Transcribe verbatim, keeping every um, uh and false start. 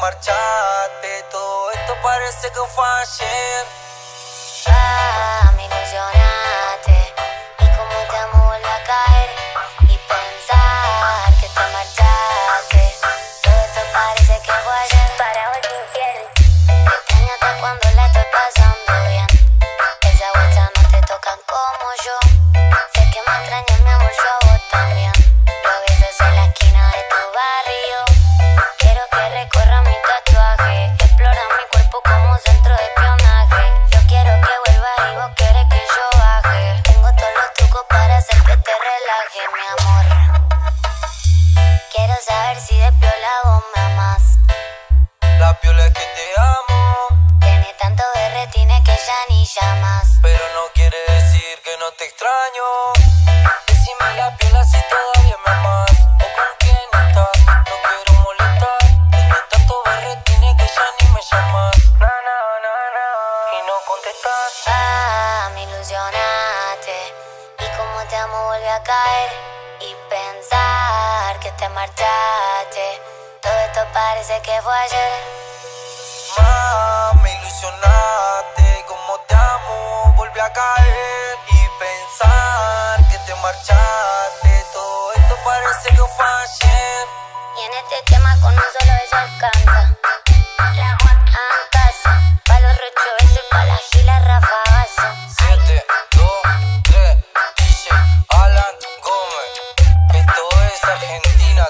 marchaste. Todo esto parece que fue ayer. Ah, me ilusionaste. Y como te amo vuelve a caer. Y pensar que te marchaste. Todo esto parece que fue ayer. Para hoy infiel. Te extraño hasta cuando la estoy pasando bien. Esas vueltas no te tocan como yo. Sé que me extrañas, mi amor, yo a vos también. Lo besos en la esquina de tu barrio. Quiero que recorra mi tatuaje. Explora mi cuerpo como centro de espionaje. Yo quiero que vuelvas y vos querés que yo baje. Tengo todos los trucos para hacer que te relajes, mi amor. Quiero saber si de piola vos me amás. La piola es que te amo, Tiene tanto berretines que ya ni llamas. pero no quiere decir que no te extraño. Decime la piola si todavía me amas o con quién estás. No quiero molestar. Tiene tanto berretines que ya ni me llamas. Na, na, na, na. Y no contestas. Ah, me ilusionaste. Y como te amo volví a caer. Y pensar que te marchaste. Todo esto parece que fue ayer. Ma, me ilusionaste. Como te amo, volví a caer. Y pensar que te marchaste. Todo esto parece que fue ayer. Y en este tema con un solo beso alcanza. La Juan casa. Pa' los rocho besos y pa' la gila rafagazo. siete, dos, tres, D J Alan Gómez. Esto es Argentina.